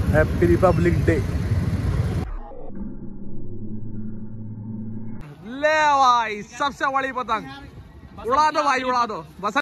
Happy republic day. ले भाई सबसे बड़ी पतंग उड़ा दो भाई, उड़ा दो बस।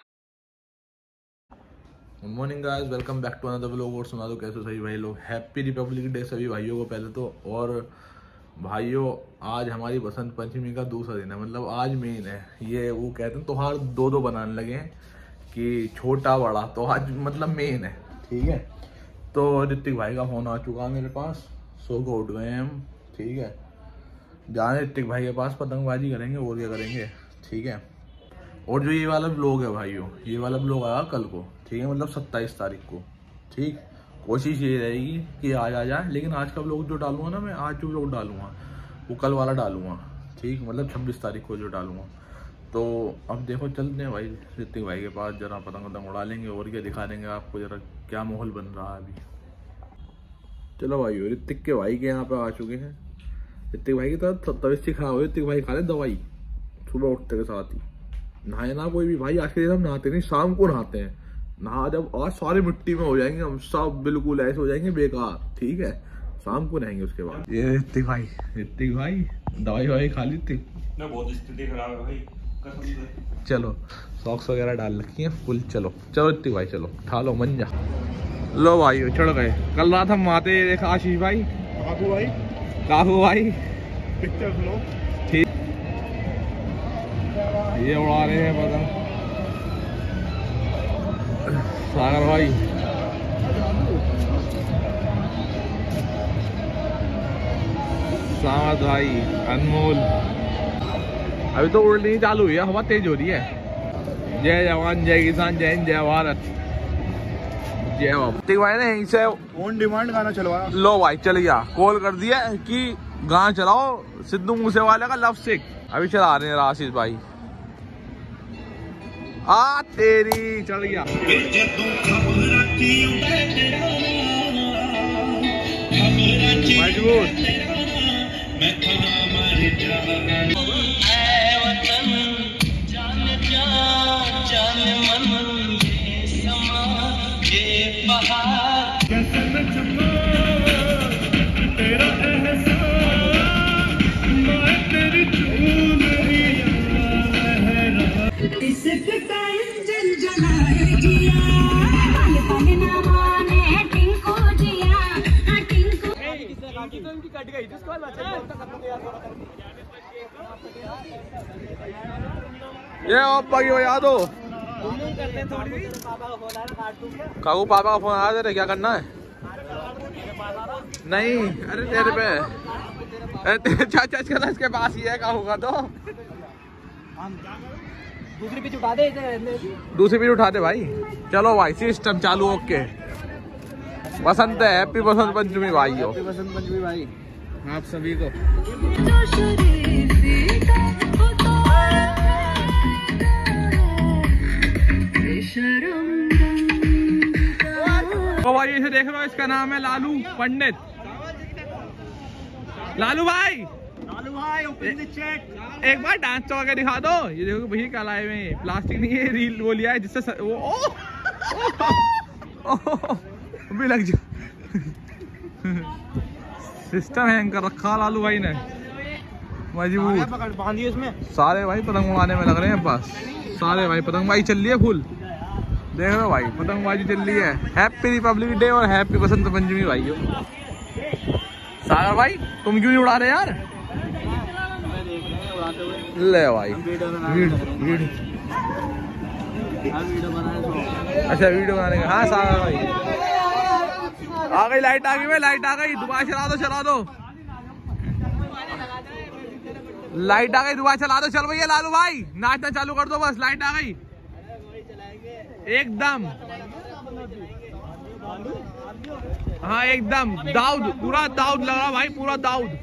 Good morning guys, welcome back to another vlog. और सुना दो कैसे सभी भाई लोग। हैप्पी रिपब्लिक डे सभी भाइयों को पहले तो। और भाइयों आज हमारी बसंत पंचमी का दूसरा दिन है, मतलब आज मेन है ये। वो कहते हैं त्योहार दो दो बनाने लगे हैं कि छोटा बड़ा, तो आज मतलब मेन है, ठीक है। तो ऋतिक भाई का फोन आ चुका है मेरे पास, सो को उठ गए हम, ठीक है। जाने ऋतिक भाई के पास पतंगबाजी करेंगे और क्या करेंगे, ठीक है। और जो ये वाला ब्लॉग है भाइयों, ये वाला ब्लॉग आया कल को, ठीक है, मतलब 27 तारीख को, ठीक। कोशिश ये रहेगी कि आज आ जाए, लेकिन आज का ब्लॉग जो डालूंगा ना मैं, आज जो ब्लॉग डालूंगा वो कल वाला डालूंगा, ठीक, मतलब 26 तारीख को जो डालूंगा। तो अब देखो चलते हैं भाई ऋतिक भाई के पास, जरा पतंग उड़ा लेंगे और क्या दिखा देंगे आपको जरा क्या माहौल बन रहा है अभी। चलो भाई ऋतिक के भाई के यहाँ पे आ चुके हैं। ऋतिक भाई की तरफ तबीयत से खराब हो, ऋतिक भाई खा ले दवाई सुबह उठते के साथ ही। नहाए ना कोई भी भाई, आज के दिन हम नहाते नहीं, शाम को नहाते हैं। नहा जब आज सारे मिट्टी में हो जाएंगे हम सब, बिल्कुल ऐसे हो जाएंगे बेकार, ठीक है। शाम को नहाएंगे उसके बाद। ये ऋतिक भाई दवाई ववाई खा ली थी ना, बहुत स्थिति खराब है भाई कसम से। चलो सॉक्स वगैरह डाल रखी है फुल। चलो चलो ऋतिक भाई चलो उठा लो मन जा। लो भाई चढ़ गए। कल रात हम आते देखा आशीष भाई, काकू भाई पिक्चर लो, ठीक। ये उड़ा रहे हैं पतंग सागर भाई। सामत भाई, अनमोल। अभी तो उड़नी चालू हुई है, हवा तेज हो रही है। जय जवान जय किसान जय हिंद जय भारत जय बाबा। ऋतिक भाई ने यहीं से ऑन डिमांड गाना चलवाया। लो भाई चल गया, कॉल कर दिया कि गाना चलाओ सिद्धू मूसेवाले का लव सिक। अभी चला रहे हैं आशीष भाई। आ तेरी चल गया। मजबूत ये याद हो काकू पापा का फोन आया तेरे, क्या करना है? नहीं अरे तेरे पे, अरे तेरे चाचा इसके पास ही है काकू का। तो दूसरी पिच उठा दे, दूसरी पिच उठा दे भाई। चलो भाई सिस्टम चालू, ओके। बसंत है, हैप्पी बसंत पंचमी भाई हो। बसंत पंचमी भाई आप सभी को। तो भाई इसे देख लो, इसका नाम है लालू पंडित। लालू भाई एक बार डांस तो आके दिखा दो। ये देखो भैया क्या लाए हुए, प्लास्टिक नहीं है, रील वो लिया है जिससे वो भी लग जा। सिस्टम हैंग कर रखा लालू भाई ने, मजबूत। बांधिए उसमें। सारे भाई पतंग उड़ाने में लग रहे हैं पास, सारे भाई पतंगबाजी चल रही है फुल। देख रहे हो भाई पतंगबाजी चल रही है। हैप्पी रिपब्लिक डे और हैप्पी बसंत पंचमी भाई हो। सागर भाई तुम क्यों नहीं उड़ा रहे यार? ले भाई अच्छा वीडियो बनाने का। हाँ सागर भाई आ गई, लाइट आ गई भाई, लाइट आ गई, दोबारा चला दो लाइट आ गई, दोबारा चला दो। चल भैया लालू भाई नाचना चालू कर दो, बस लाइट आ गई एकदम। हाँ एकदम दाऊद, पूरा दाऊद लग रहा भाई, पूरा दाऊद।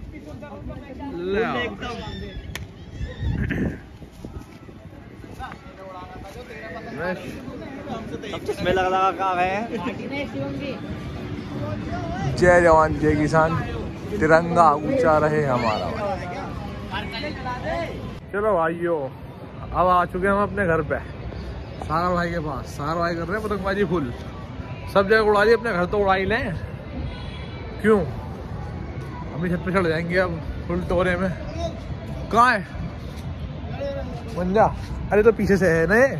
चश्मे लगा गए हैं। जय जवान जय किसान, तिरंगा ऊंचा रहे हमारा। चलो भाइयों अब आ चुके हैं हम अपने घर पे, सागर भाई के पास। सागर भाई कर रहे हैं पतंगबाजी फुल, सब जगह उड़ा ली, अपने घर तो उड़ा ही लें। क्यों? अपनी छत पे चढ़ जाएंगे अब फुल टोरे में। कहाँ है मंजा? अरे तो पीछे से है ना ये।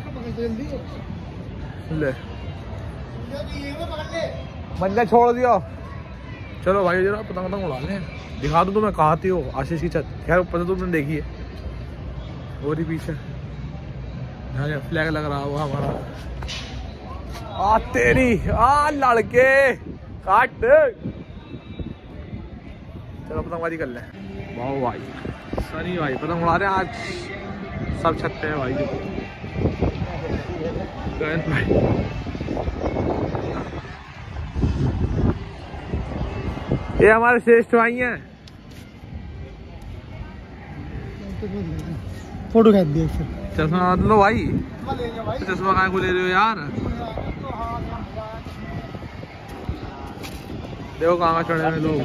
ले मंजा छोड़ दिया। चलो भाई जरा पतंग पतंग उड़ा लें। दिखा दूँ तुम्हें कहाँ थी वो आशीष की छत। खैर पता तुमने देखी है वो रही पीछे, फ्लैग लग रहा हुआ हमारा। आ तेरी आ लड़के काट। चलो पतंगबाजी कर ले। वाह भाई सनी भाई पतंग उड़ा रहे हैं आज, सब छत पे है भाई। भाई ये हमारे श्रेष्ठ भाई हैं। फोटो खींच दिया। चश्मा मत लो भाई, चश्मा कहाँ को ले रहे हो यार? देखो कहाँ चढ़े हैं लोग।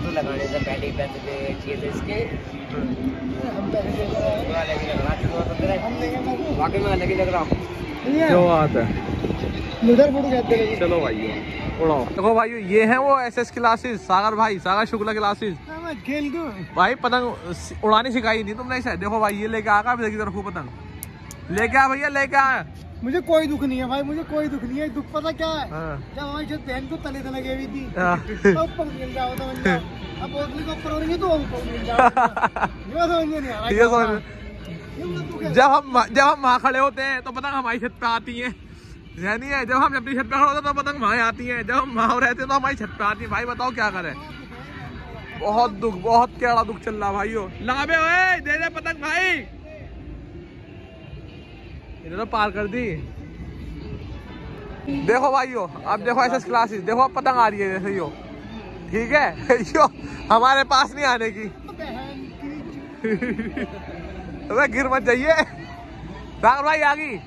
क्या बात है। चलो भाई उड़ाओ। देखो भाई ये हैं वो SS क्लासेस, सागर भाई, सागर शुक्ला क्लासेस। भाई पतंग उड़ानी सिखाई नहीं तुमने इसे। देखो भाई ये लेके आ की तरफ पतंग लेके आ भैया, लेके आ। मुझे कोई दुख नहीं है भाई, मुझे कोई दुख नहीं है। दुख पता क्या है? जब हमारी छत बहन को तले से लगी हुई थी तो ऊपर मिल जाओ तो मिल जाओ। अब बोतली को ऊपर हो रही है तो ऊपर मिल जाओ। ये समझ नहीं आ रहा। जब हम वहाँ खड़े होते हैं तो पतंग हमारी छत पे आती है, यानी है जब हम अपनी छत पे खड़े होते हैं तो पतंग वहाँ आती है, जब हम वहाँ रहते हैं तो हमारी छत पे आती है। भाई बताओ क्या करें। बहुत दुख, बहुत केड़ा दुख चल रहा भाइयों। लगाबे ओए दे दे पतंग भाई। इन्हें तो पार कर दी। देखो भाइयों अब देखो SS क्लासेस, देखो अब पतंग आ रही है जैसे यो, ठीक है यो हमारे पास नहीं आने की। तो गिर मत जाइए। सागर भाई आ गई।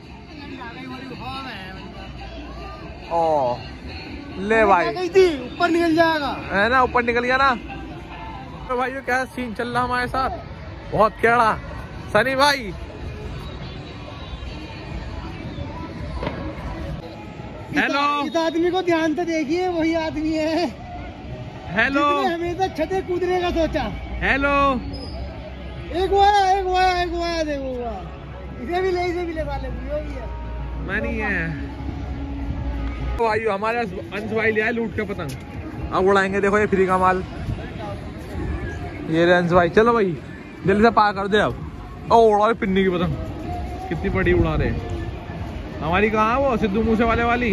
ओ ले भाई ऊपर निकल जाएगा है ना, ऊपर निकल गया ना। तो भाइयों क्या सीन चल रहा हमारे साथ, बहुत केड़ा। सनी भाई हेलो, इस आदमी को ध्यान से देखिए, वही आदमी है। हेलो हमेशा छते कूदने का सोचा। हेलो एक वो आया देखो इसे भी ले वाले मैं नहीं है। तो भाइयों हमारे अंश भाई ले आए लूट के पतंग, अब उड़ाएंगे। देखो ये फ्री का माल, ये रे अंश भाई। चलो भाई जल्दी से पार कर दे अब। ओ उड़ा रहे पिन्नी की पतंग, कितनी बड़ी उड़ा रहे। हमारी कहाँ वो सिद्धू मूसे वाले वाली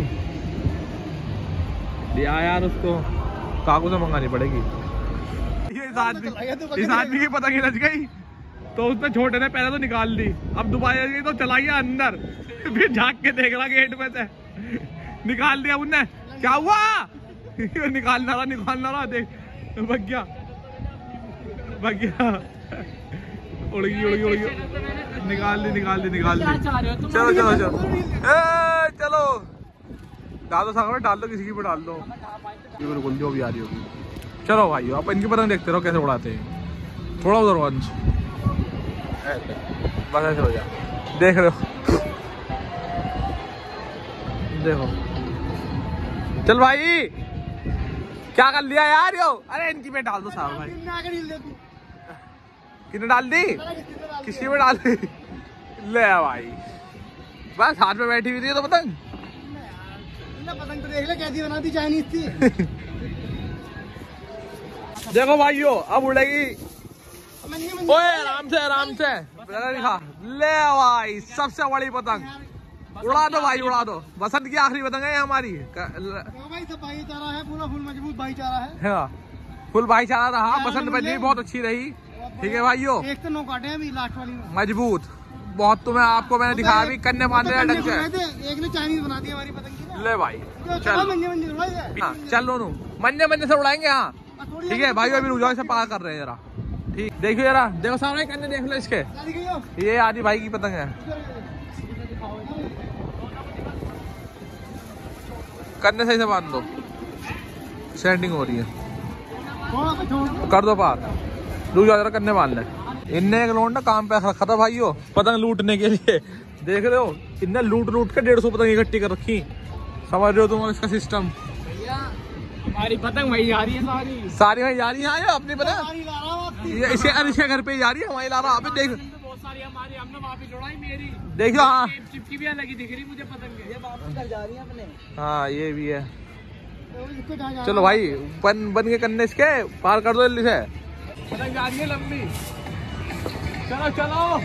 लिया यार, उसको काकू से मंगानी पड़ेगी। ये इस आदमी की पतंग ही लग गई तो उसने छोटे ने पहले तो निकाल ली, अब दोबारा गई तो चला गया अंदर, फिर झाँक के देख रहा गेट में से, निकाल दिया उनने। क्या हुआ? निकालना रहा देख, भाग गया उड़ गई। निकाल दी। चलो डाल दो सागर में, डाल दो किसी की भी डाल दो, बिल्कुल जो भी आ रही होगी। चलो भाई आप इनकी पतंग देखते रहो कैसे उड़ाते हैं। थोड़ा उधर वंश बस ऐसे हो जा, देख रहे हो देखो। चल भाई क्या कर लिया यार यो। अरे इनकी में डाल दो साहब भाई। कितने डाल दी? किसी में डाल दी? ले भाई बस हाथ में बैठी हुई थी तो पतंग तो देख ले कैसी बना दी, चाइनीज थी। देखो भाइयों अब उड़ेगी। ओए आराम से दिखा। ले भाई सबसे बड़ी पतंग उड़ा दो भाई, उड़ा दो। बसंत की आखिरी पतंग है हमारी। भाई सब भाईचारा है, पूरा फुल मजबूत भाईचारा है। फुल भाईचारा रहा। बसंत पंचमी बहुत अच्छी रही, ठीक है भाइयों। एक तो 9 काटे हैं अभी लास्ट वाली में, मजबूत बहुत। तुम्हें आपको मैंने दिखाया भी कन्ने बांधे हैं ढंग से। एक ने चाइनीज बना दी हमारी पतंग की। ले भाई चल दोनों मन्ने से उड़ाएंगे। हाँ ठीक है भाई, अभी रुक जाओ, इसे पार कर रहे हैं जरा। ठीक देखियो जरा, देखो सामने कन्ने देख लो इसके। ये आदि भाई की पतंग है। कन्ने सही से बांध दो, सेंडिंग हो रही है। कर दो पार, रुक जाओ जरा, कन्ने बांध ले। इनने एक लोड ना काम पे रखा था भाइयों पतंग लूटने के लिए। देख रहे हो इनने लूट के 150 पतंग इकट्ठी कर रखी। समझ रहे हो तुम इसका सिस्टम? हमारी पतंग वही जा रही है सारी सारी वही जा रही है अपनी पता ये इसे घर पे जा रही है हमारी लारा आप देख बहुत सारी हमारी हमने वहाँ पे जोड़ा ही मेरी देखो। हाँ चिपकी भी लगी दिख रही मुझे पतंग ये वापस कर जा रही है अपने। हाँ ये भी है। चलो भाई बन के करने इसके पार कर दो जल्दी से पतंग जा रही है लंबी। चलो चलो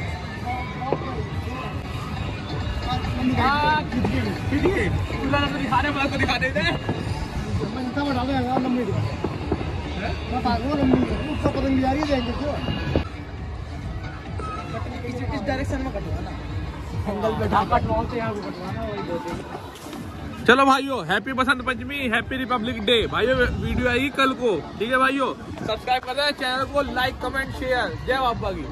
दिखा दे पतंग जा रही है किस डायरेक्शन में कटवाना चलो भाइयों happy Basant Panchami happy republic day भाइयों। वीडियो आएगी कल को ठीक है भाइयों। सब्सक्राइब कर दें चैनल को लाइक कमेंट शेयर। जय बाबा की।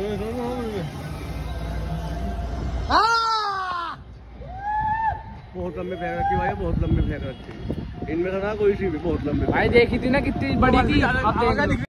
बहुत लंबी फेंक रखी भाई बहुत लंबी फेंक रखी इनमें से ना कोई सी भी बहुत लंबी भाई देखी थी ना कितनी बड़ी थी।